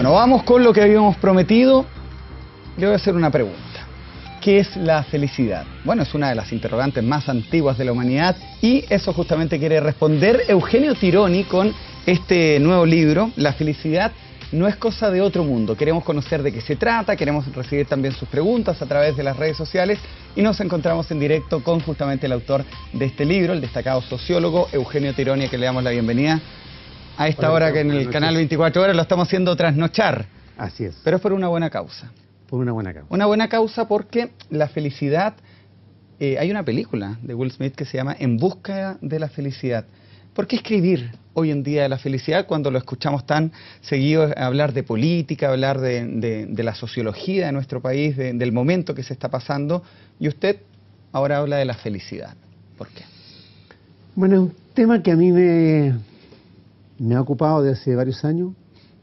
Bueno, vamos con lo que habíamos prometido. Le voy a hacer una pregunta. ¿Qué es la felicidad? Bueno, es una de las interrogantes más antiguas de la humanidad y eso justamente quiere responder Eugenio Tironi con este nuevo libro, La felicidad no es cosa de otro mundo. Queremos conocer de qué se trata, queremos recibir también sus preguntas a través de las redes sociales y nos encontramos en directo con justamente el autor de este libro, el destacado sociólogo Eugenio Tironi, a que le damos la bienvenida a esta hora que en el canal 24 Horas lo estamos haciendo trasnochar. Así es. Pero es por una buena causa. Por una buena causa. Una buena causa porque la felicidad, hay una película de Will Smith que se llama En busca de la felicidad. ¿Por qué escribir hoy en día de la felicidad cuando lo escuchamos tan seguido hablar de política, hablar de la sociología de nuestro país, del momento que se está pasando? Y usted ahora habla de la felicidad. ¿Por qué? Bueno, es un tema que a mí me ha ocupado desde hace varios años.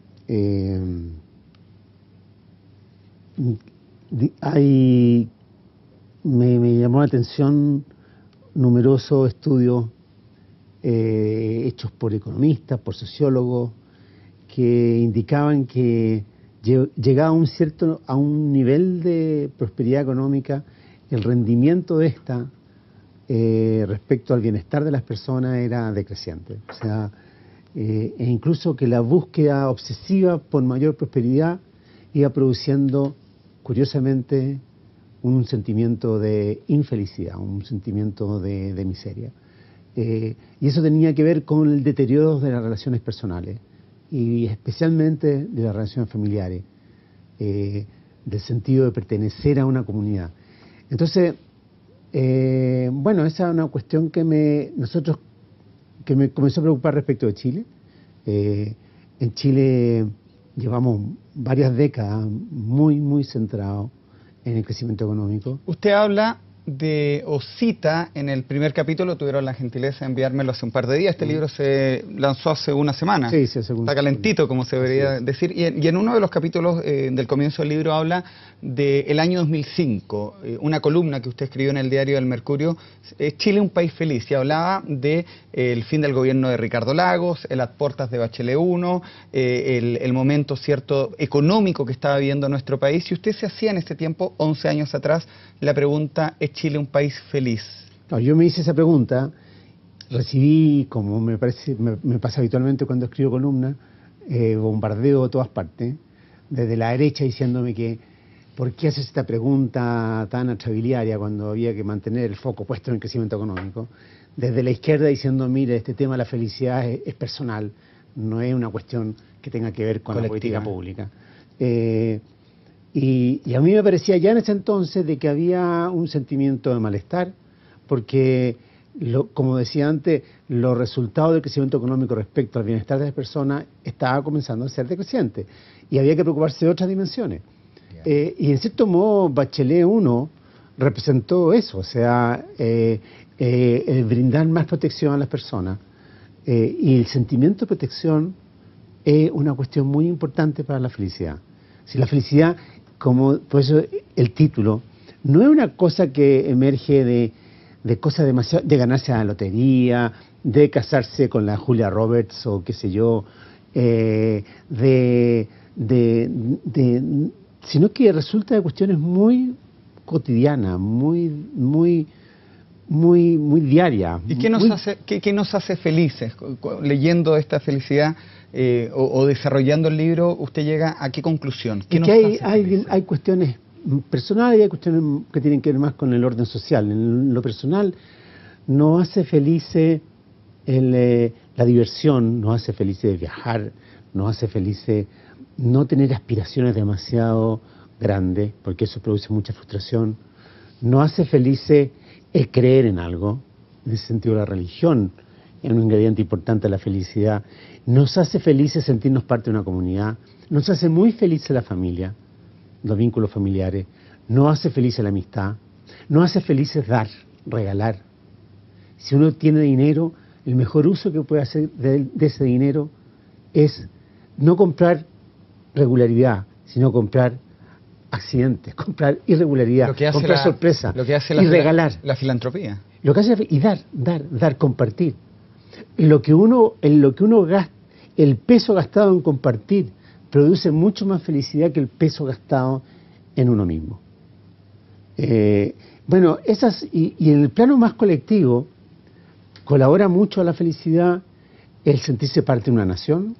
Me llamó la atención numerosos estudios hechos por economistas, por sociólogos, que indicaban que llegaba a un nivel de prosperidad económica, el rendimiento de esta respecto al bienestar de las personas era decreciente. O sea, e incluso que la búsqueda obsesiva por mayor prosperidad iba produciendo, curiosamente, un sentimiento de infelicidad, un sentimiento de miseria. Y eso tenía que ver con el deterioro de las relaciones personales y especialmente de las relaciones familiares, del sentido de pertenecer a una comunidad. Entonces, bueno, esa es una cuestión que me comenzó a preocupar respecto de Chile. En Chile llevamos varias décadas muy centrados en el crecimiento económico. Usted habla o cita en el primer capítulo, tuvieron la gentileza de enviármelo hace un par de días. Este libro se lanzó hace una semana. Sí, está calentito, como se debería decir. Y en uno de los capítulos del comienzo del libro habla del año 2005, una columna que usted escribió en el diario El Mercurio, Chile un país feliz, y hablaba de el fin del gobierno de Ricardo Lagos, las puertas de Bachelet 1, el momento cierto económico que estaba viviendo nuestro país, y usted se hacía en ese tiempo, 11 años atrás, la pregunta: ¿es Chile un país feliz? No, yo me hice esa pregunta, recibí, como me pasa habitualmente cuando escribo columnas, bombardeo de todas partes, desde la derecha diciéndome que ¿por qué haces esta pregunta tan atrabiliaria cuando había que mantener el foco puesto en el crecimiento económico? Desde la izquierda diciendo, mire, este tema de la felicidad es personal, no es una cuestión que tenga que ver con colectiva. La política pública. Y a mí me parecía ya en ese entonces de que había un sentimiento de malestar, porque, como decía antes, los resultados del crecimiento económico respecto al bienestar de las personas estaba comenzando a ser decreciente, y había que preocuparse de otras dimensiones. Y en cierto modo, Bachelet 1 representó eso, o sea, el brindar más protección a las personas. Y el sentimiento de protección es una cuestión muy importante para la felicidad. Si la felicidad, por eso el título, no es una cosa que emerge de cosas demasiado, de ganarse a la lotería, de casarse con la Julia Roberts o qué sé yo, sino que resulta de cuestiones muy cotidianas, muy diarias. ¿Y qué nos hace felices? Leyendo esta felicidad o desarrollando el libro, ¿usted llega a qué conclusión? Hay cuestiones personales y hay cuestiones que tienen que ver más con el orden social. En lo personal, nos hace felices la diversión, nos hace felices viajar, nos hace felices no tener aspiraciones demasiado grandes, porque eso produce mucha frustración. Nos hace felices el creer en algo, en ese sentido la religión es un ingrediente importante de la felicidad. Nos hace felices sentirnos parte de una comunidad, nos hace muy felices la familia, los vínculos familiares, nos hace felices la amistad, nos hace felices dar, regalar. Si uno tiene dinero, el mejor uso que puede hacer de ese dinero es no comprar regularidad, sino comprar accidentes, comprar irregularidad, comprar sorpresa, lo que hace y regalar. La filantropía. Lo que hace, y dar, compartir. En lo que uno gasta, el peso gastado en compartir produce mucho más felicidad que el peso gastado en uno mismo. Bueno, y en el plano más colectivo, colabora mucho a la felicidad el sentirse parte de una nación.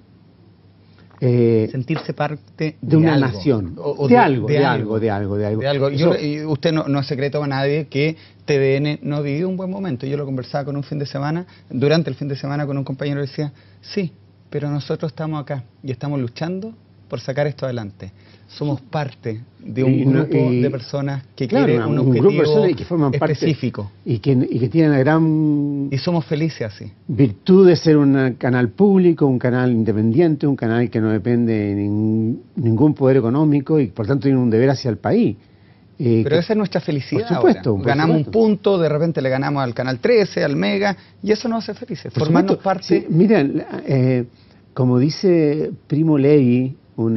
Sentirse parte de una algo, nación, o de algo. Y usted no es secreto para nadie que TVN no ha vivido un buen momento. Yo lo conversaba durante el fin de semana con un compañero, decía, sí, pero nosotros estamos acá y estamos luchando por sacar esto adelante. Somos parte de un grupo de personas que quiere un objetivo que forman específico. Parte, y que tienen la gran... Y somos felices así. Virtud de ser un canal público, un canal independiente, un canal que no depende de ningún poder económico y por tanto tiene un deber hacia el país. Pero esa es nuestra felicidad. Por supuesto. Ahora. Ganamos un punto, de repente le ganamos al Canal 13, al Mega, y eso nos hace felices. Formarnos parte... Sí, miren, como dice Primo Levi,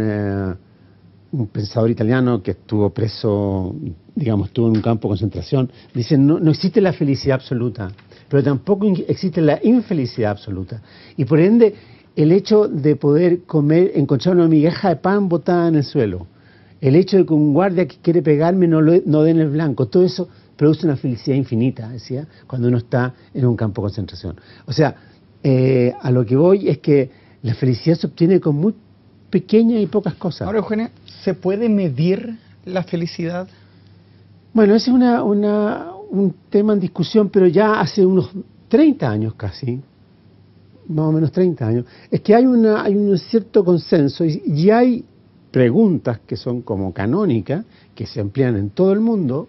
un pensador italiano que estuvo preso, digamos, estuvo en un campo de concentración, dice, no existe la felicidad absoluta, pero tampoco existe la infelicidad absoluta. Y por ende, el hecho de poder encontrar una migaja de pan botada en el suelo, el hecho de que un guardia que quiere pegarme no dé en el blanco, todo eso produce una felicidad infinita, decía, cuando uno está en un campo de concentración. O sea, a lo que voy es que la felicidad se obtiene con muy pequeñas y pocas cosas. Ahora, Eugenio, ¿se puede medir la felicidad? Bueno, ese es un tema en discusión, pero ya hace unos 30 años casi, más o menos 30 años, es que hay un cierto consenso y hay preguntas que son como canónicas, que se emplean en todo el mundo,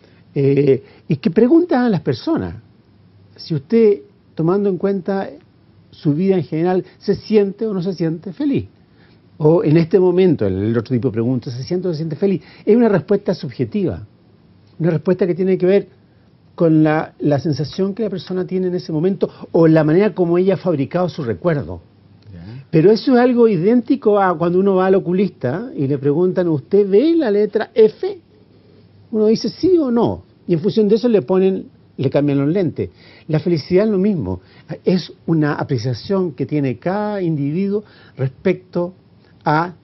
y que preguntan a las personas si usted, tomando en cuenta su vida en general, se siente o no se siente feliz. O en este momento, el otro tipo de preguntas, ¿se siente o se siente feliz? Es una respuesta subjetiva, una respuesta que tiene que ver con la sensación que la persona tiene en ese momento o la manera como ella ha fabricado su recuerdo. Pero eso es algo idéntico a cuando uno va al oculista y le preguntan, ¿usted ve la letra F? Uno dice sí o no, y en función de eso le cambian los lentes. La felicidad es lo mismo, es una apreciación que tiene cada individuo respecto a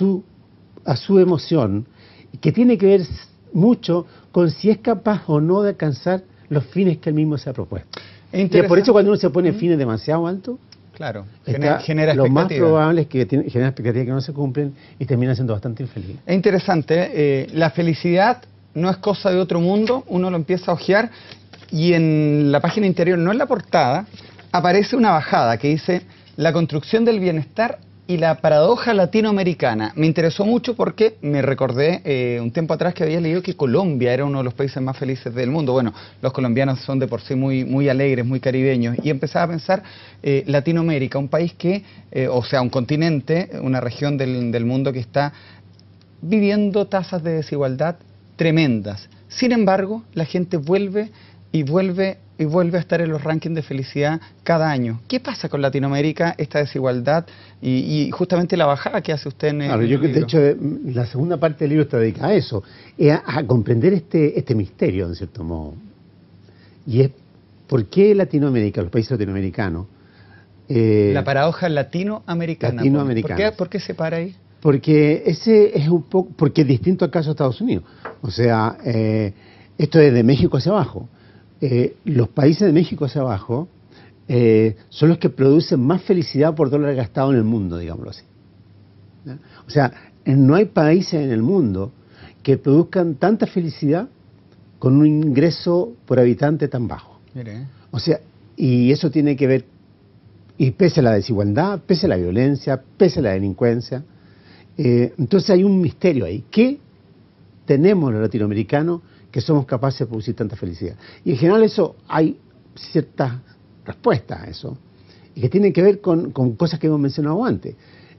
su emoción, que tiene que ver mucho con si es capaz o no de alcanzar los fines que él mismo se ha propuesto. Y por eso cuando uno se pone fines demasiado altos, claro, genera expectativas. Lo más probable es que genera expectativas que no se cumplen y termina siendo bastante infeliz. Es interesante, la felicidad no es cosa de otro mundo, uno lo empieza a hojear y en la página interior, no en la portada, aparece una bajada que dice la construcción del bienestar y la paradoja latinoamericana. Me interesó mucho porque me recordé un tiempo atrás que había leído que Colombia era uno de los países más felices del mundo. Bueno, los colombianos son de por sí muy alegres, muy caribeños. Y empezaba a pensar Latinoamérica, un país que, o sea, un continente, una región del mundo que está viviendo tasas de desigualdad tremendas. Sin embargo, la gente vuelve a estar en los rankings de felicidad cada año. ¿Qué pasa con Latinoamérica, esta desigualdad y justamente la bajada que hace usted en el libro? De hecho, la segunda parte del libro está dedicada a eso, a comprender este misterio, en cierto modo. Y es por qué Latinoamérica, los países latinoamericanos... la paradoja latinoamericana. ¿Por qué se para ahí? Porque ese es un poco... Porque es distinto al caso de Estados Unidos. O sea, esto es de México hacia abajo. Los países de México hacia abajo son los que producen más felicidad por dólar gastado en el mundo, digámoslo así. ¿Ya? O sea, no hay países en el mundo que produzcan tanta felicidad con un ingreso por habitante tan bajo. Mire. O sea, y eso tiene que ver, y pese a la desigualdad, pese a la violencia, pese a la delincuencia, entonces hay un misterio ahí. ¿Qué tenemos los latinoamericanos que somos capaces de producir tanta felicidad? Y en general eso, hay ciertas respuestas a eso, y que tienen que ver con cosas que hemos mencionado antes.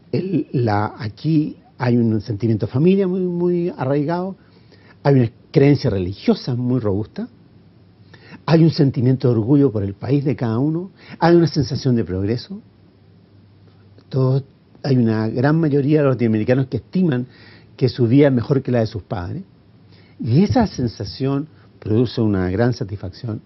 Aquí hay un sentimiento de familia muy arraigado, hay una creencia religiosa muy robusta, hay un sentimiento de orgullo por el país de cada uno, hay una sensación de progreso. Hay una gran mayoría de los latinoamericanos que estiman que su vida es mejor que la de sus padres. Y esa sensación produce una gran satisfacción.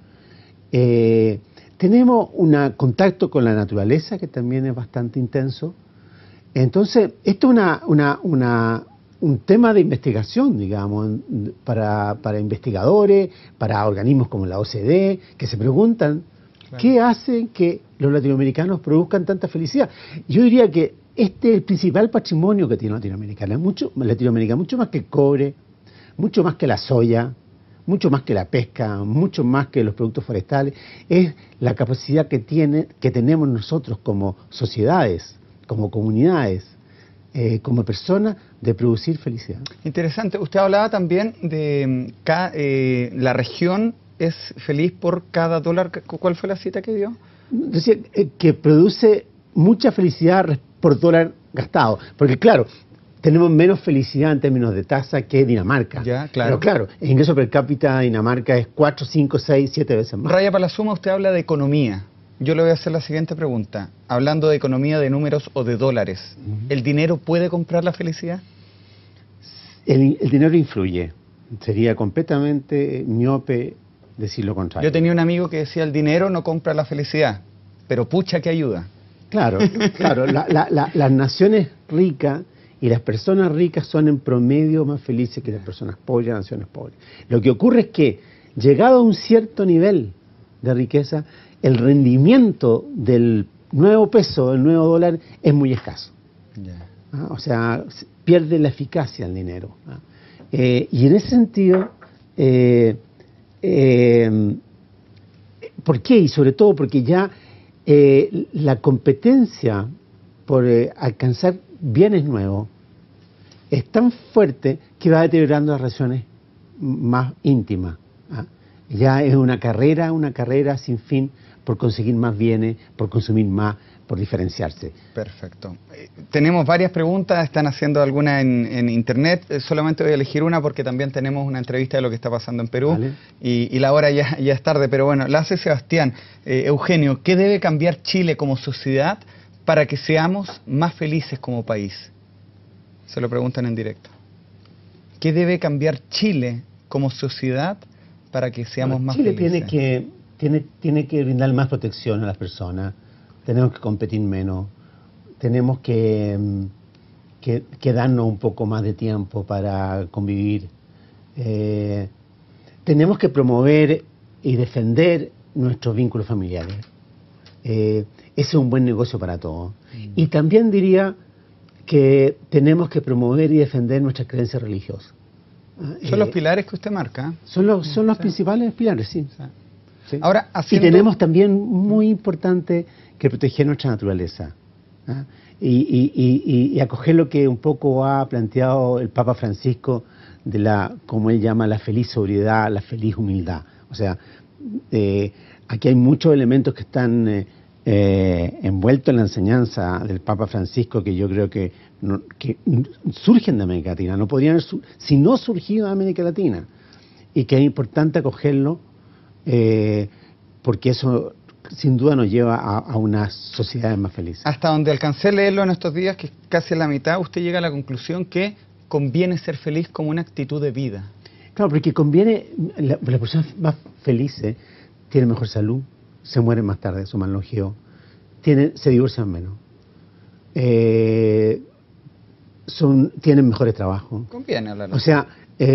Tenemos un contacto con la naturaleza que también es bastante intenso. Entonces, esto es un tema de investigación, digamos, para investigadores, para organismos como la OCDE, que se preguntan qué hace que los latinoamericanos produzcan tanta felicidad. Yo diría que este es el principal patrimonio que tiene Latinoamérica, mucho más que el cobre, mucho más que la soya, mucho más que la pesca, mucho más que los productos forestales, es la capacidad que tenemos nosotros como sociedades, como comunidades, como personas, de producir felicidad. Interesante. Usted hablaba también de la región es feliz por cada dólar. ¿Cuál fue la cita que dio? Decía que produce mucha felicidad por dólar gastado. Porque claro, tenemos menos felicidad en términos de tasa que Dinamarca. Ya, claro. Pero claro, el ingreso per cápita de Dinamarca es 4, 5, 6, 7 veces más. Raya para la suma, usted habla de economía. Yo le voy a hacer la siguiente pregunta. Hablando de economía, de números o de dólares, ¿el dinero puede comprar la felicidad? El dinero influye. Sería completamente miope decir lo contrario. Yo tenía un amigo que decía, el dinero no compra la felicidad, pero pucha que ayuda. Claro, claro. Las naciones ricas y las personas ricas son en promedio más felices que las personas pobres y las naciones pobres. Lo que ocurre es que, llegado a un cierto nivel de riqueza, el rendimiento del nuevo peso, del nuevo dólar, es muy escaso. Yeah. O sea, pierde la eficacia el dinero. Y en ese sentido, ¿por qué? Y sobre todo porque ya la competencia por alcanzar bienes nuevos es tan fuerte que va deteriorando las relaciones más íntimas. Ya es una carrera sin fin por conseguir más bienes, por consumir más, por diferenciarse. Perfecto. Tenemos varias preguntas, están haciendo algunas en internet, solamente voy a elegir una porque también tenemos una entrevista de lo que está pasando en Perú. Vale. Y la hora ya es tarde, pero bueno, la hace Sebastián. Eugenio, ¿qué debe cambiar Chile como sociedad para que seamos más felices como país? Se lo preguntan en directo. ¿Qué debe cambiar Chile como sociedad para que seamos más Chile felices? tiene que brindar más protección a las personas, tenemos que competir menos, tenemos que darnos un poco más de tiempo para convivir, tenemos que promover y defender nuestros vínculos familiares. Ese es un buen negocio para todos. Y también diría que tenemos que promover y defender nuestras creencias religiosas. Son los pilares que usted marca. Son los principales pilares, sí. Sí. Ahora, Y tenemos también, muy importante, que proteger nuestra naturaleza. Y acoger lo que un poco ha planteado el Papa Francisco de como él llama, la feliz sobriedad, la feliz humildad. O sea, aquí hay muchos elementos que están envueltos en la enseñanza del Papa Francisco que yo creo que surgen de América Latina, no podrían haber si no surgido de América Latina, y que es importante acogerlo porque eso sin duda nos lleva a unas sociedades más felices. Hasta donde alcancé a leerlo en estos días, que es casi en la mitad, usted llega a la conclusión que conviene ser feliz como una actitud de vida. Claro, porque conviene, las personas más felices tienen mejor salud, se mueren más tarde, son más longevos, se divorcian menos, tienen mejores trabajos. Conviene hablar. O sea,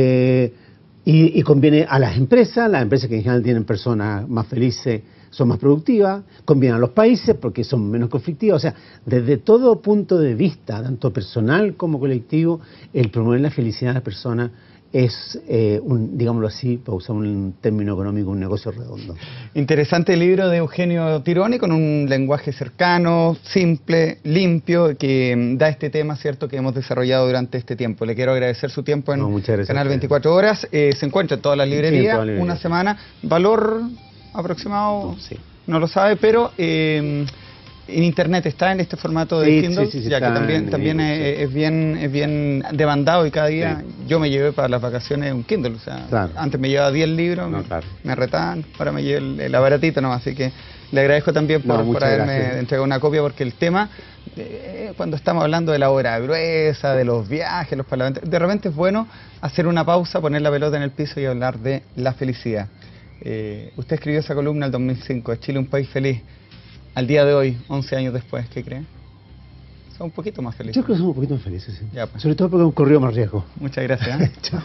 y conviene a las empresas que en general tienen personas más felices, son más productivas, conviene a los países porque son menos conflictivos. O sea, desde todo punto de vista, tanto personal como colectivo, el promover la felicidad de las personas es, digámoslo así, para usar un término económico, un negocio redondo. Interesante el libro de Eugenio Tironi, con un lenguaje cercano, simple, limpio, que da este tema, ¿cierto?, que hemos desarrollado durante este tiempo. Le quiero agradecer su tiempo en Canal 24 Horas. Se encuentra en todas las librerías, una semana. ¿Valor aproximado? Sí. No lo sabe, pero en internet está en este formato de Kindle, ya que también es bien demandado, y cada día yo me llevé para las vacaciones un Kindle. O sea, antes me llevaba 10 libros, me retaban, ahora me llevo el aparatito nomás. Así que le agradezco también por haberme entregado una copia, porque el tema, cuando estamos hablando de la obra gruesa, de los viajes, los parlamentos, de repente es bueno hacer una pausa, poner la pelota en el piso y hablar de la felicidad. Usted escribió esa columna en el 2005, ¿es Chile un país feliz? Al día de hoy, 11 años después, ¿qué cree? Son un poquito más felices. Yo creo que somos un poquito más felices, sí. Ya, pues. Sobre todo porque hemos corrido más riesgo. Muchas gracias. Chao.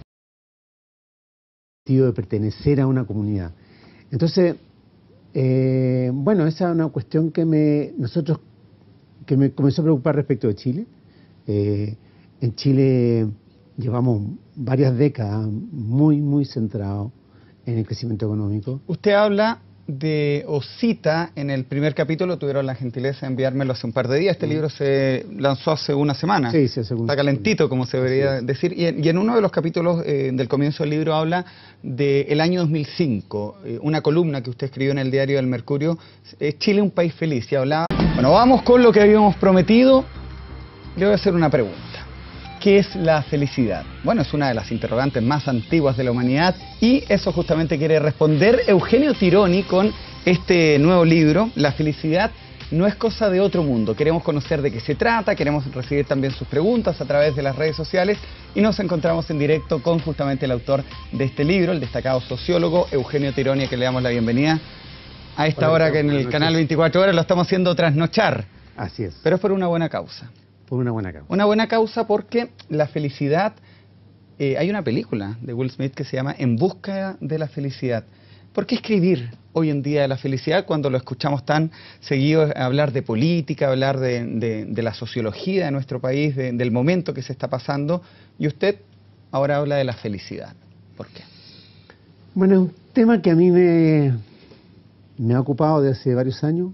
De pertenecer a una comunidad. Entonces, bueno, esa es una cuestión que me comenzó a preocupar respecto de Chile. En Chile llevamos varias décadas muy centrados en el crecimiento económico. Usted habla de, o cita en el primer capítulo, tuvieron la gentileza de enviármelo hace un par de días. Este libro se lanzó hace una semana. Sí, hace Está calentito, como se debería decir. Y en uno de los capítulos del comienzo del libro habla del año 2005, una columna que usted escribió en el diario El Mercurio, Chile, un país feliz. Y hablaba... Bueno, vamos con lo que habíamos prometido. Le voy a hacer una pregunta. ¿Qué es la felicidad? Bueno, es una de las interrogantes más antiguas de la humanidad y eso justamente quiere responder Eugenio Tironi con este nuevo libro, La felicidad no es cosa de otro mundo. Queremos conocer de qué se trata, queremos recibir también sus preguntas a través de las redes sociales y nos encontramos en directo con justamente el autor de este libro, el destacado sociólogo Eugenio Tironi, a quien le damos la bienvenida a esta hora que en el canal 24 Horas lo estamos haciendo trasnochar. Así es. Pero es por una buena causa. Por una buena causa. Una buena causa porque la felicidad, hay una película de Will Smith que se llama En busca de la felicidad. ¿Por qué escribir hoy en día de la felicidad cuando lo escuchamos tan seguido hablar de política, hablar de la sociología de nuestro país, del momento que se está pasando? Y usted ahora habla de la felicidad. ¿Por qué? Bueno, es un tema que a mí me ha ocupado desde hace varios años.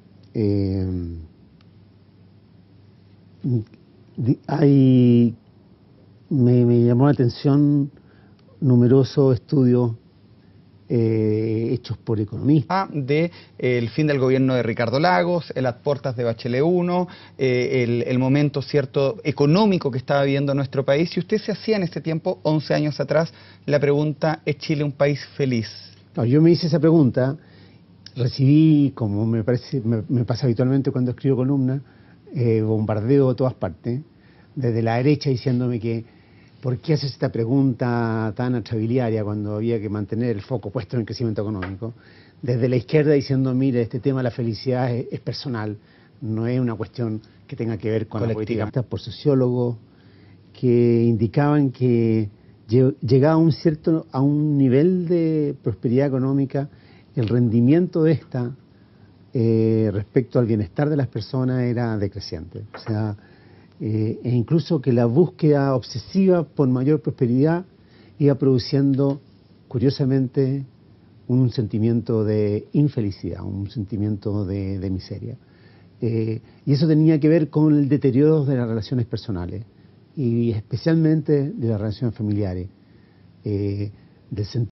Me llamó la atención numerosos estudios hechos por economistas. De el fin del gobierno de Ricardo Lagos, el a puertas de Bachelet 1, el momento cierto económico que estaba viviendo nuestro país. Y usted se hacía en este tiempo, 11 años atrás, la pregunta, ¿es Chile un país feliz? No, yo me hice esa pregunta, recibí, como me pasa habitualmente cuando escribo columnas, bombardeo de todas partes, desde la derecha diciéndome que ¿por qué haces esta pregunta tan atrabiliaria cuando había que mantener el foco puesto en el crecimiento económico? Desde la izquierda diciendo, mire, este tema de la felicidad es personal, no es una cuestión que tenga que ver con la política. Por sociólogos que indicaban que llegaba a un nivel de prosperidad económica, el rendimiento de esta respecto al bienestar de las personas era decreciente. O sea, e incluso que la búsqueda obsesiva por mayor prosperidad iba produciendo, curiosamente, un sentimiento de infelicidad, un sentimiento de miseria. Y eso tenía que ver con el deterioro de las relaciones personales y especialmente de las relaciones familiares, del sentido